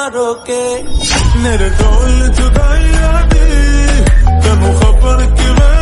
रोके मेरे ढोल जुदाई आती तेनू खबर किवें